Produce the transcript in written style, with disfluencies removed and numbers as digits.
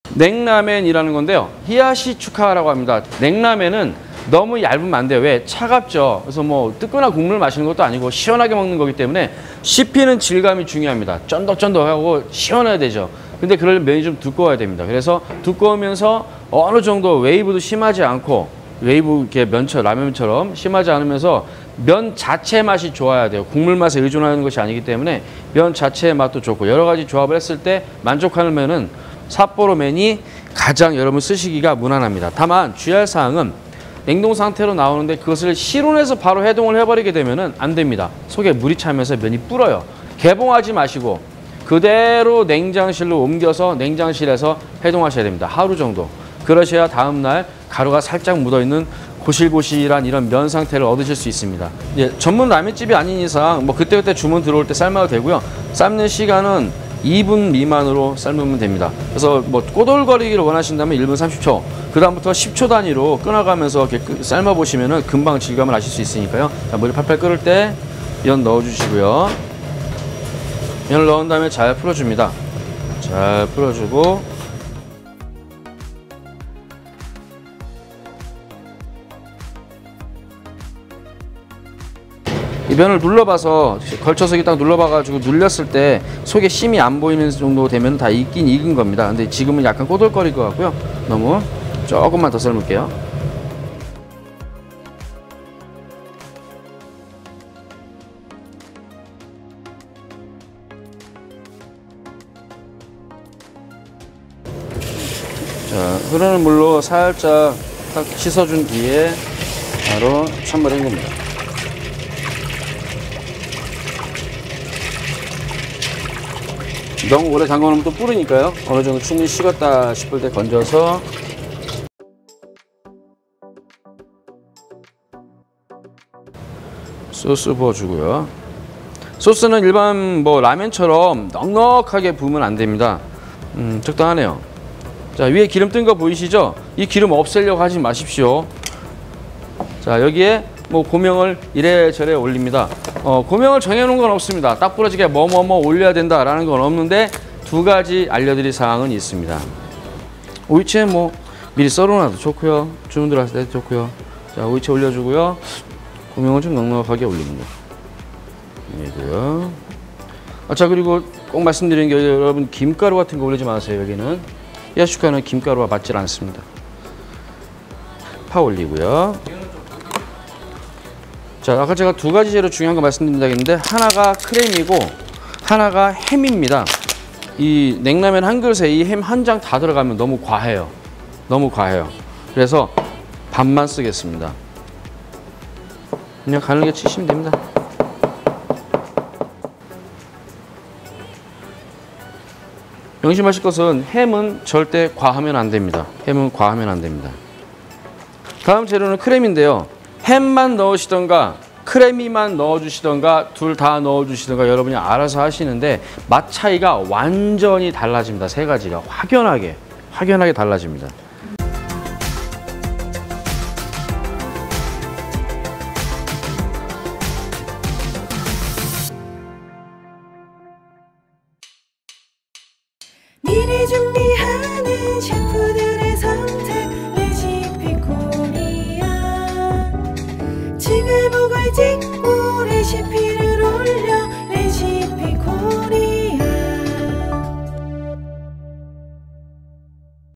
냉라멘이라는 건데요. 히야시추카라고 합니다. 냉라멘은 너무 얇으면 안 돼요. 왜? 차갑죠. 그래서 뭐 뜨거나 국물 마시는 것도 아니고 시원하게 먹는 거기 때문에 씹히는 질감이 중요합니다. 쫀득쫀득하고 시원해야 되죠. 근데 그럴 면이 좀 두꺼워야 됩니다. 그래서 두꺼우면서 어느 정도 웨이브도 심하지 않고 웨이브 이렇게 면처럼 라면처럼 심하지 않으면서 면 자체 맛이 좋아야 돼요. 국물 맛에 의존하는 것이 아니기 때문에 면 자체의 맛도 좋고 여러 가지 조합을 했을 때 만족하는 면은 삿포로맨이 가장 여러분 쓰시기가 무난합니다. 다만 주의할 사항은 냉동 상태로 나오는데 그것을 실온에서 바로 해동을 해버리게 되면은 안 됩니다. 속에 물이 차면서 면이 불어요. 개봉하지 마시고 그대로 냉장실로 옮겨서 냉장실에서 해동하셔야 됩니다. 하루 정도. 그러셔야 다음날 가루가 살짝 묻어있는 고실고실한 이런 면 상태를 얻으실 수 있습니다. 예, 전문 라면집이 아닌 이상 뭐 그때그때 주문 들어올 때 삶아도 되고요. 삶는 시간은 2분 미만으로 삶으면 됩니다. 그래서 뭐 꼬들거리기를 원하신다면 1분 30초, 그 다음부터 10초 단위로 끊어가면서 이렇게 삶아보시면 금방 질감을 아실 수 있으니까요. 자, 물이 팔팔 끓을 때 면 넣어주시고요. 면을 넣은 다음에 잘 풀어줍니다. 잘 풀어주고 이 면을 눌러봐서 걸쳐서 딱 눌러봐가지고 눌렸을 때 속에 심이 안 보이는 정도 되면 다 익긴 익은 겁니다. 근데 지금은 약간 꼬들거릴 것 같고요. 너무 조금만 더 삶을게요. 자, 흐르는 물로 살짝 딱 씻어준 뒤에 바로 찬물에 헹굽니다. 너무 오래 담가놓으면 또 불으니까요. 어느 정도 충분히 식었다 싶을 때 건져서 소스 부어주고요. 소스는 일반 뭐 라면처럼 넉넉하게 부으면 안 됩니다. 적당하네요. 자, 위에 기름 뜬 거 보이시죠? 이 기름 없애려고 하지 마십시오. 자, 여기에 뭐 고명을 이래저래 올립니다. 고명을 정해놓은 건 없습니다. 딱 부러지게 뭐뭐뭐 올려야 된다라는 건 없는데 두 가지 알려드릴 사항은 있습니다. 오이채 뭐 미리 썰어놔도 좋고요. 주문 들어왔을 때도 좋고요. 자, 오이채 올려주고요. 고명을 좀 넉넉하게 올립니다. 여기고요. 자, 그리고 꼭 말씀드리는 게 여러분 김가루 같은 거 올리지 마세요. 여기는 히야시추카는 김가루가 맞질 않습니다. 파 올리고요. 자, 아까 제가 두 가지 재료 중요한 거 말씀드린다고 했는데 하나가 크림이고 하나가 햄입니다. 이 냉라면 한 그릇에 이 햄 한 장 다 들어가면 너무 과해요. 너무 과해요. 그래서 반만 쓰겠습니다. 그냥 가늘게 치시면 됩니다. 명심하실 것은 햄은 절대 과하면 안 됩니다. 햄은 과하면 안 됩니다. 다음 재료는 크림인데요. 햄만 넣으시던가 크래미만 넣어주시던가 둘 다 넣어주시던가 여러분이 알아서 하시는데 맛 차이가 완전히 달라집니다. 세 가지가 확연하게 달라집니다.